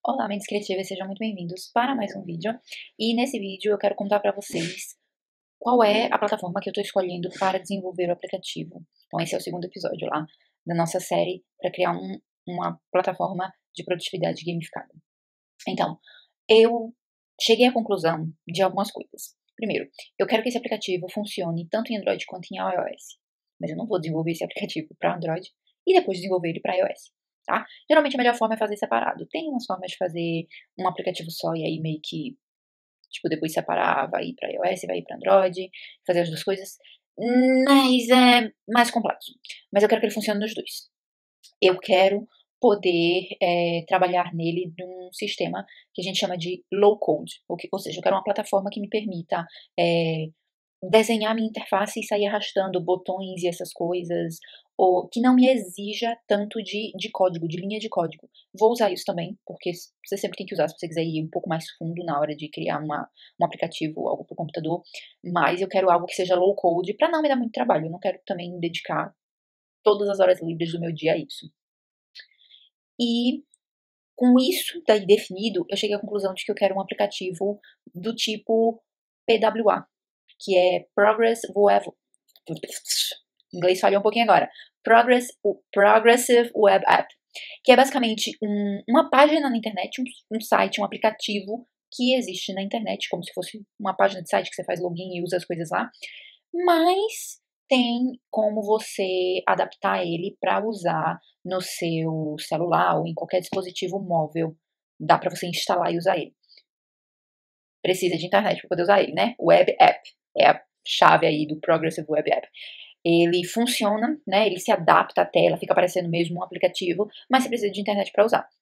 Olá, mentes criativas, sejam muito bem-vindos para mais um vídeo. E nesse vídeo eu quero contar para vocês qual é a plataforma que eu estou escolhendo para desenvolver o aplicativo. Então esse é o segundo episódio lá da nossa série para criar uma plataforma de produtividade gamificada. Então, eu cheguei à conclusão de algumas coisas. Primeiro, eu quero que esse aplicativo funcione tanto em Android quanto em iOS. Mas eu não vou desenvolver esse aplicativo para Android e depois desenvolver ele para iOS. Tá? Geralmente a melhor forma é fazer separado. Tem umas formas de fazer um aplicativo só e aí meio que, tipo, depois separar, vai ir para iOS, vai ir para Android, fazer as duas coisas. Mas é mais complexo. Mas eu quero que ele funcione nos dois. Eu quero poder trabalhar nele num sistema que a gente chama de low code, ou seja, eu quero uma plataforma que me permita é, desenhar minha interface e sair arrastando botões e essas coisas, ou que não me exija tanto de código, de linha de código. Vou usar isso também, porque você sempre tem que usar se você quiser ir um pouco mais fundo na hora de criar um aplicativo, algo para o computador, mas eu quero algo que seja low code para não me dar muito trabalho, eu não quero também dedicar todas as horas livres do meu dia a isso. E com isso daí definido, eu cheguei à conclusão de que eu quero um aplicativo do tipo PWA, que é Progressive Web. Inglês falhou um pouquinho agora. Progressive Web App, que é basicamente uma página na internet, um site, um aplicativo que existe na internet, como se fosse uma página de site que você faz login e usa as coisas lá, mas tem como você adaptar ele para usar no seu celular ou em qualquer dispositivo móvel. Dá para você instalar e usar ele. Precisa de internet para poder usar ele, né? Web App é a chave aí do Progressive Web App. Ele funciona, né? Ele se adapta à tela, fica parecendo mesmo um aplicativo, mas você precisa de internet para usar.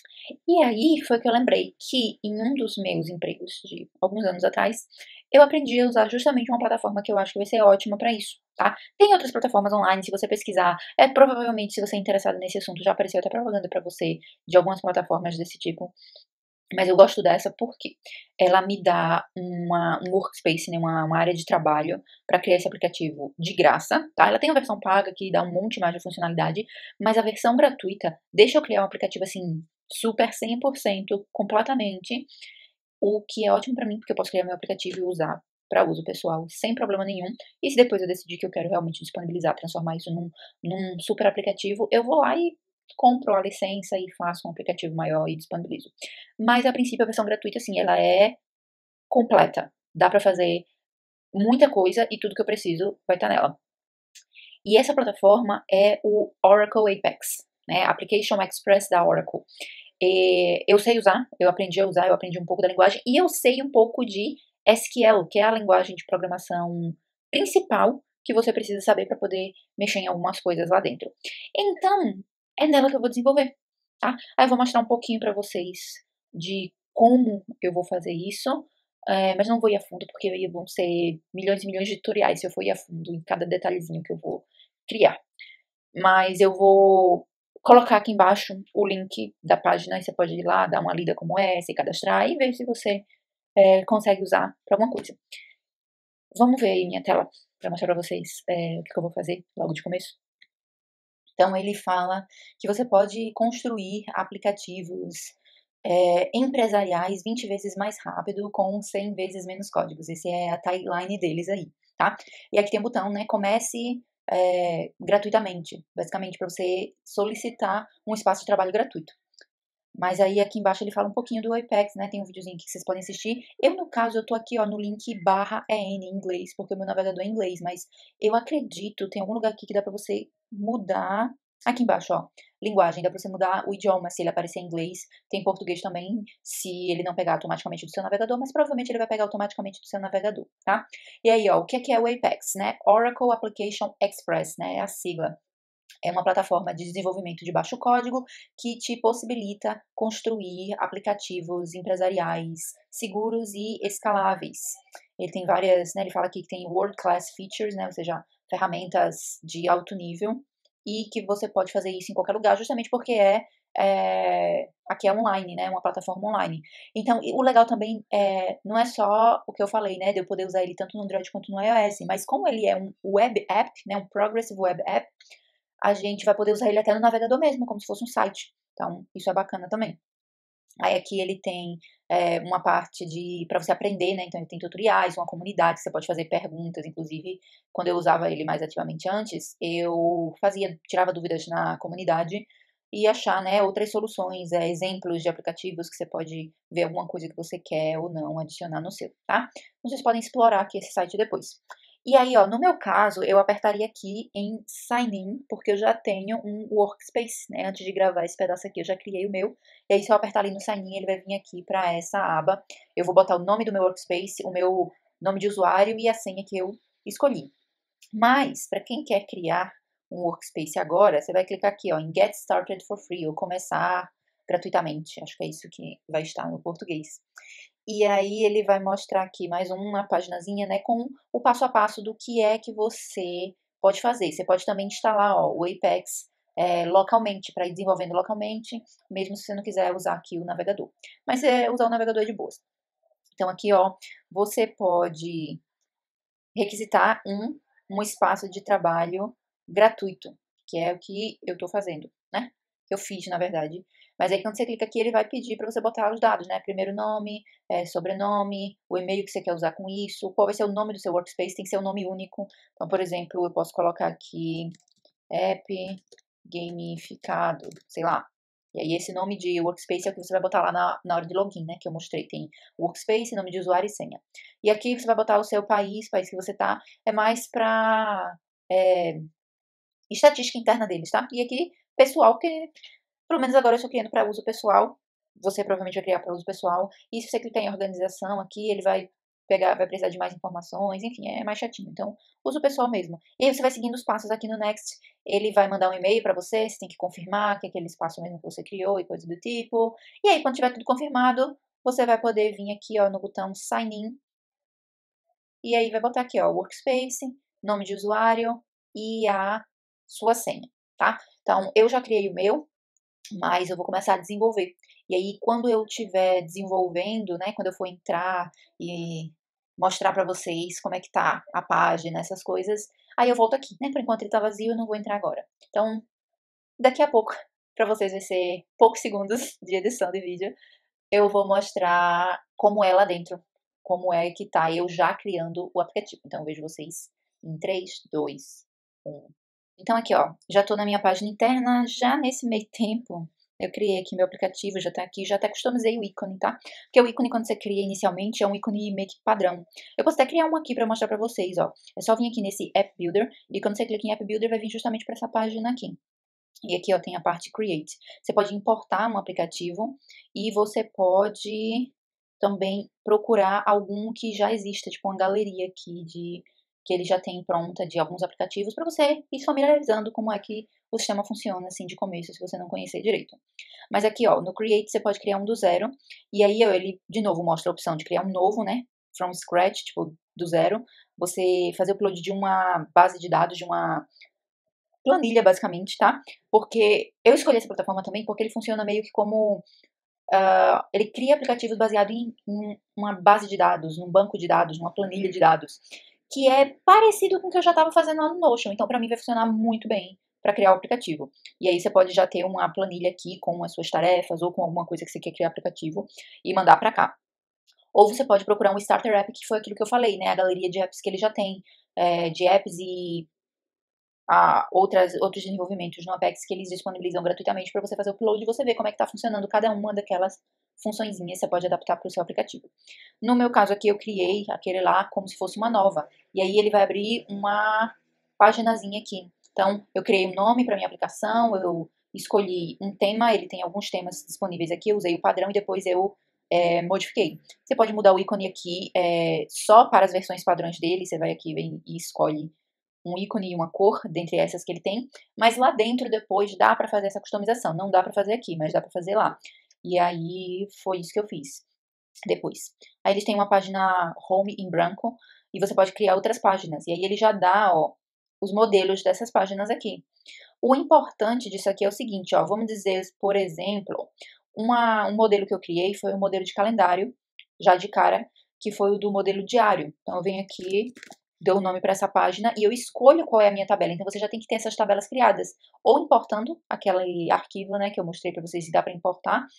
E aí foi que eu lembrei que em um dos meus empregos de alguns anos atrás, eu aprendi a usar justamente uma plataforma que eu acho que vai ser ótima para isso, tá? Tem outras plataformas online, se você pesquisar, provavelmente se você é interessado nesse assunto, já apareceu até propaganda para você de algumas plataformas desse tipo. Mas eu gosto dessa porque ela me dá um workspace, né, uma área de trabalho para criar esse aplicativo de graça, tá? Ela tem a versão paga que dá um monte mais de funcionalidade, mas a versão gratuita deixa eu criar um aplicativo assim, super 100%, completamente, o que é ótimo para mim, porque eu posso criar meu aplicativo e usar para uso pessoal sem problema nenhum. E se depois eu decidir que eu quero realmente disponibilizar, transformar isso num super aplicativo, eu vou lá e compro a licença e faço um aplicativo maior e disponibilizo. Mas a princípio a versão gratuita, assim, ela é completa. Dá para fazer muita coisa e tudo que eu preciso vai estar nela. E essa plataforma é o Oracle Apex, né? Application Express da Oracle. Eu sei usar, eu aprendi a usar, eu aprendi um pouco da linguagem e eu sei um pouco de SQL, que é a linguagem de programação principal que você precisa saber para poder mexer em algumas coisas lá dentro. Então, é nela que eu vou desenvolver, tá? Aí eu vou mostrar um pouquinho para vocês de como eu vou fazer isso, mas não vou ir a fundo porque aí vão ser milhões e milhões de tutoriais se eu for ir a fundo em cada detalhezinho que eu vou criar. Mas eu vou colocar aqui embaixo o link da página e você pode ir lá, dar uma lida como é, se cadastrar e ver se você consegue usar para alguma coisa. Vamos ver aí minha tela para mostrar para vocês o que eu vou fazer logo de começo. Então ele fala que você pode construir aplicativos empresariais 20 vezes mais rápido com 100 vezes menos códigos. Essa é a tagline deles aí, tá? E aqui tem um botão, né? Comece gratuitamente, basicamente para você solicitar um espaço de trabalho gratuito. Mas aí aqui embaixo ele fala um pouquinho do Apex, né? Tem um videozinho aqui que vocês podem assistir. Eu, no caso, eu tô aqui, ó, no link /EN em inglês, porque o meu navegador é em inglês, mas eu acredito, tem algum lugar aqui que dá pra você mudar. Aqui embaixo, ó, linguagem, dá pra você mudar o idioma se ele aparecer em inglês. Tem português também, se ele não pegar automaticamente do seu navegador, mas provavelmente ele vai pegar automaticamente do seu navegador, tá? E aí, ó, o que é o Apex, né? Oracle Application Express, né? É a sigla. É uma plataforma de desenvolvimento de baixo código que te possibilita construir aplicativos empresariais seguros e escaláveis. Ele tem várias, né, ele fala aqui que tem world class features, né, ou seja, ferramentas de alto nível e que você pode fazer isso em qualquer lugar, justamente porque aqui é online, né, uma plataforma online. Então, o legal também não é só o que eu falei, né, de eu poder usar ele tanto no Android quanto no iOS, mas como ele é um web app, né, um progressive web app, a gente vai poder usar ele até no navegador mesmo, como se fosse um site. Então, isso é bacana também. Aí aqui ele tem uma parte para você aprender, né? Então ele tem tutoriais, uma comunidade que você pode fazer perguntas. Inclusive, quando eu usava ele mais ativamente antes, eu tirava dúvidas na comunidade e achar, né, outras soluções, exemplos de aplicativos que você pode ver alguma coisa que você quer ou não adicionar no seu, tá? Então, vocês podem explorar aqui esse site depois. E aí, ó, no meu caso, eu apertaria aqui em Sign In, porque eu já tenho um workspace, né? Antes de gravar esse pedaço aqui, eu já criei o meu. E aí, se eu apertar ali no Sign In, ele vai vir aqui para essa aba. Eu vou botar o nome do meu workspace, o meu nome de usuário e a senha que eu escolhi. Mas, para quem quer criar um workspace agora, você vai clicar aqui, ó, em Get Started for Free, ou começar gratuitamente. Acho que é isso que vai estar no português. E aí ele vai mostrar aqui mais uma paginazinha, né, com o passo a passo do que é que você pode fazer. Você pode também instalar, ó, o Apex localmente, para ir desenvolvendo localmente, mesmo se você não quiser usar aqui o navegador. Mas usar o navegador é de boa. Então aqui, ó, você pode requisitar um espaço de trabalho gratuito, que é o que eu estou fazendo, né? Que eu fiz, na verdade. Mas aí quando você clica aqui, ele vai pedir para você botar os dados, né? Primeiro nome, sobrenome, o e-mail que você quer usar com isso, qual vai ser o nome do seu workspace, tem que ser um nome único. Então, por exemplo, eu posso colocar aqui app gamificado, sei lá. E aí esse nome de workspace é o que você vai botar lá na hora de login, né? Que eu mostrei. Tem workspace, nome de usuário e senha. E aqui você vai botar o seu país que você tá. É mais pra estatística interna deles, tá? E aqui, pessoal, porque pelo menos agora eu estou criando para uso pessoal. Você provavelmente vai criar para uso pessoal. E se você clicar em organização aqui, ele vai vai precisar de mais informações, enfim, é mais chatinho. Então, uso pessoal mesmo. E aí você vai seguindo os passos aqui no Next. Ele vai mandar um e-mail para você, você tem que confirmar que é aquele espaço mesmo que você criou e coisa do tipo. E aí, quando tiver tudo confirmado, você vai poder vir aqui, ó, no botão Sign In. E aí vai botar aqui, ó, Workspace, nome de usuário e a sua senha, tá? Então, eu já criei o meu, mas eu vou começar a desenvolver. E aí, quando eu estiver desenvolvendo, né, quando eu for entrar e mostrar para vocês como é que tá a página, essas coisas, aí eu volto aqui, né? Por enquanto ele tá vazio, eu não vou entrar agora. Então, daqui a pouco, para vocês vai ser poucos segundos de edição de vídeo, eu vou mostrar como é lá dentro, como é que tá eu já criando o aplicativo. Então, eu vejo vocês em 3, 2, 1. Então, aqui, ó, já tô na minha página interna, já nesse meio tempo, eu criei aqui meu aplicativo, já tá aqui, já até customizei o ícone, tá? Porque o ícone, quando você cria inicialmente, é um ícone meio que padrão. Eu posso até criar um aqui pra mostrar pra vocês, ó. É só vir aqui nesse App Builder, e quando você clica em App Builder, vai vir justamente pra essa página aqui. E aqui, ó, tem a parte Create. Você pode importar um aplicativo e você pode também procurar algum que já exista, tipo uma galeria aqui que ele já tem pronta de alguns aplicativos para você ir se familiarizando como é que o sistema funciona assim de começo, se você não conhecer direito. Mas aqui, ó, no Create você pode criar um do zero e aí ó, ele de novo mostra a opção de criar um novo, né? From scratch, tipo do zero. Você fazer o upload de uma base de dados, de uma planilha, basicamente, tá? Porque eu escolhi essa plataforma também porque ele funciona meio que como. Ele cria aplicativos baseados em uma base de dados, num banco de dados, numa planilha de dados, que é parecido com o que eu já estava fazendo lá no Notion. Então, para mim, vai funcionar muito bem para criar o aplicativo. E aí, você pode já ter uma planilha aqui com as suas tarefas ou com alguma coisa que você quer criar aplicativo e mandar para cá. Ou você pode procurar um Starter App, que foi aquilo que eu falei, né? A galeria de apps que ele já tem, de apps e outros desenvolvimentos no Apex que eles disponibilizam gratuitamente para você fazer o upload e você ver como é que está funcionando cada uma daquelas funçõezinhas, você pode adaptar para o seu aplicativo. No meu caso aqui, eu criei aquele lá como se fosse uma nova. E aí ele vai abrir uma paginazinha aqui. Então, eu criei um nome para minha aplicação, eu escolhi um tema, ele tem alguns temas disponíveis aqui, eu usei o padrão e depois eu modifiquei. Você pode mudar o ícone aqui só para as versões padrões dele, você vai aqui e escolhe um ícone e uma cor, dentre essas que ele tem, mas lá dentro depois dá para fazer essa customização. Não dá para fazer aqui, mas dá para fazer lá. E aí foi isso que eu fiz depois. Aí eles têm uma página home em branco e você pode criar outras páginas. E aí ele já dá, ó, os modelos dessas páginas aqui. O importante disso aqui é o seguinte, ó, vamos dizer, por exemplo, um modelo que eu criei foi um modelo de calendário, já de cara, que foi o do modelo diário. Então eu venho aqui, dou o nome para essa página e eu escolho qual é a minha tabela. Então você já tem que ter essas tabelas criadas, ou importando aquele arquivo, né, que eu mostrei para vocês e dá para importar,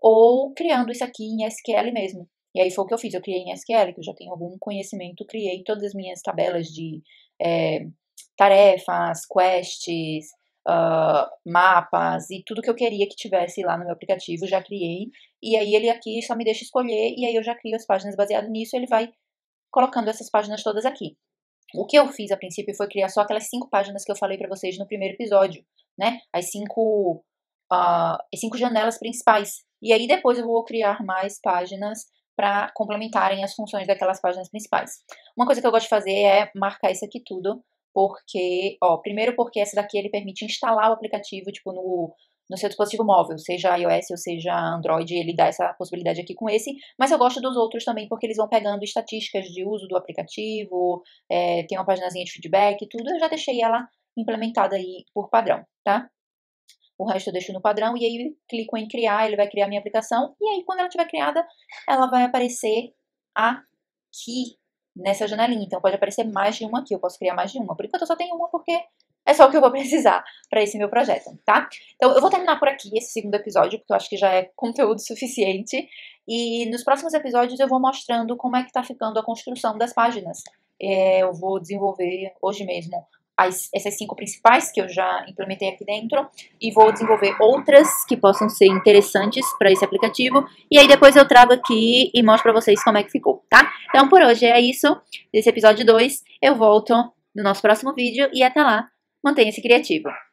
ou criando isso aqui em SQL mesmo. E aí foi o que eu fiz, eu criei em SQL, que eu já tenho algum conhecimento, criei todas as minhas tabelas de tarefas, quests, mapas e tudo que eu queria que tivesse lá no meu aplicativo, já criei. E aí ele aqui só me deixa escolher, e aí eu já crio as páginas baseado nisso, e ele vai colocando essas páginas todas aqui. O que eu fiz a princípio foi criar só aquelas 5 páginas que eu falei pra vocês no primeiro episódio, né? As 5 janelas principais. E aí depois eu vou criar mais páginas para complementarem as funções daquelas páginas principais. Uma coisa que eu gosto de fazer é marcar isso aqui tudo, porque, primeiro porque essa daqui ele permite instalar o aplicativo, tipo, no seu dispositivo móvel, seja iOS ou seja Android, ele dá essa possibilidade aqui com esse, mas eu gosto dos outros também, porque eles vão pegando estatísticas de uso do aplicativo, tem uma paginazinha de feedback e tudo, eu já deixei ela implementada aí por padrão, tá? O resto eu deixo no padrão e aí clico em criar, ele vai criar a minha aplicação, e aí quando ela estiver criada, ela vai aparecer aqui nessa janelinha. Então pode aparecer mais de uma aqui, eu posso criar mais de uma. Por enquanto eu só tenho uma porque é só o que eu vou precisar para esse meu projeto, tá? Então eu vou terminar por aqui esse segundo episódio, porque eu acho que já é conteúdo suficiente. E nos próximos episódios eu vou mostrando como é que tá ficando a construção das páginas. Eu vou desenvolver hoje mesmo essas 5 principais que eu já implementei aqui dentro e vou desenvolver outras que possam ser interessantes para esse aplicativo e aí depois eu trago aqui e mostro para vocês como é que ficou, tá? Então por hoje é isso, desse episódio 2, eu volto no nosso próximo vídeo e até lá, mantenha-se criativo!